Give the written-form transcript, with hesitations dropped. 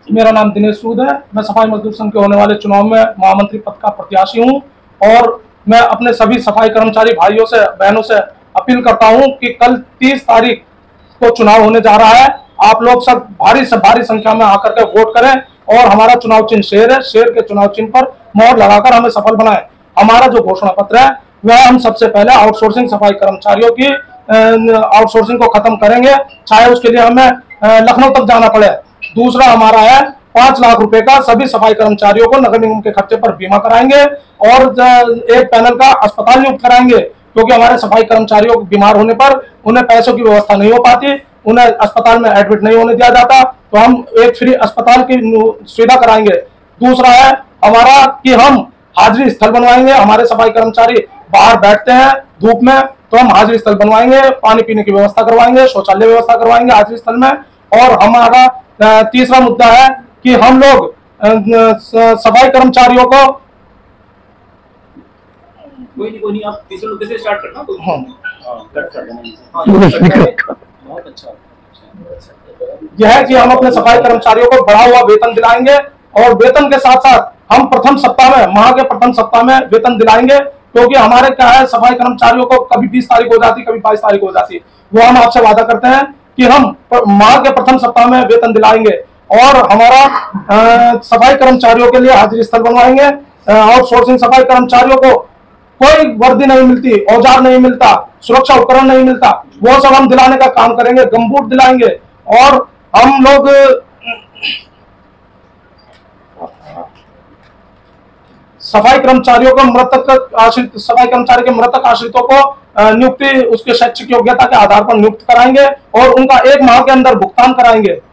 मेरा नाम दिनेश सूद है। मैं सफाई मजदूर संघ के होने वाले चुनाव में महामंत्री पद का प्रत्याशी हूं और मैं अपने सभी सफाई कर्मचारी भाइयों से बहनों से अपील करता हूं कि कल 30 तारीख को चुनाव होने जा रहा है। आप लोग सब भारी से भारी संख्या में आकर के वोट करें और हमारा चुनाव चिन्ह शेर है। शेर के चुनाव चिन्ह पर मोहर लगाकर हमें सफल बनाएं। हमारा जो घोषणा पत्र है वह हम सबसे पहले आउटसोर्सिंग सफाई कर्मचारियों की आउटसोर्सिंग को खत्म करेंगे, चाहे उसके लिए हमें लखनऊ तक जाना पड़े। दूसरा हमारा है 5 लाख रुपए का सभी सफाई कर्मचारियों को नगर निगम के खर्चे पर बीमा कराएंगे और एक पैनल का अस्पताल नियुक्त कराएंगे, क्योंकि हमारे सफाई कर्मचारियों को बीमार होने पर उन्हें पैसों की व्यवस्था नहीं हो पाती, उन्हें अस्पताल में एडमिट नहीं होने दिया जाता, तो हम एक फ्री अस्पताल की सुविधा कराएंगे। दूसरा है हमारा कि हम हाजिरी स्थल बनवाएंगे। हमारे सफाई कर्मचारी बाहर बैठते हैं धूप में, तो हम हाजिरी स्थल बनवाएंगे, पानी पीने की व्यवस्था करवाएंगे, शौचालय व्यवस्था करवाएंगे हाजिरी स्थल में। और हमारा तीसरा मुद्दा है कि हम लोग सफाई कर्मचारियों को कोई नहीं आप तीसरे मुद्दे से स्टार्ट करना। बहुत अच्छा। यह है कि हम अपने सफाई कर्मचारियों को बढ़ा हुआ वेतन दिलाएंगे और वेतन के साथ साथ हम प्रथम सप्ताह में माह के प्रथम सप्ताह में वेतन दिलाएंगे, क्योंकि हमारे क्या है सफाई कर्मचारियों को कभी 20 तारीख हो जाती, कभी 22 तारीख हो जाती। वो हम आपसे वादा करते हैं कि हम माह के प्रथम सप्ताह में वेतन दिलाएंगे और हमारा सफाई कर्मचारियों के लिए हाजिरी स्थल बनवाएंगे। आउटसोर्सिंग सफाई कर्मचारियों को कोई वर्दी नहीं मिलती, औजार नहीं मिलता, सुरक्षा उपकरण नहीं मिलता, वो सब हम दिलाने का काम करेंगे। गमबूट दिलाएंगे और हम लोग सफाई कर्मचारियों को मृतक आश्रित सफाई कर्मचारी के मृतक आश्रितों को नियुक्ति उसके शैक्षिक योग्यता के आधार पर नियुक्त कराएंगे और उनका 1 माह के अंदर भुगतान कराएंगे।